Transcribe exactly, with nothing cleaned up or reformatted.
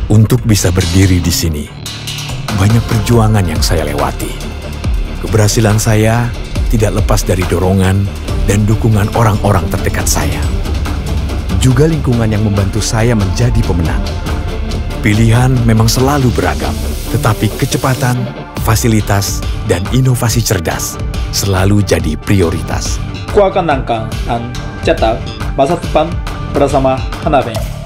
Untuk bisa berdiri di sini, banyak perjuangan yang saya lewati. Keberhasilan saya tidak lepas dari dorongan dan dukungan orang-orang terdekat saya. Juga lingkungan yang membantu saya menjadi pemenang. Pilihan memang selalu beragam, tetapi kecepatan, fasilitas, dan inovasi cerdas selalu jadi prioritas. Aku akan nangkang dan cetak masa depan bersama Hanabank.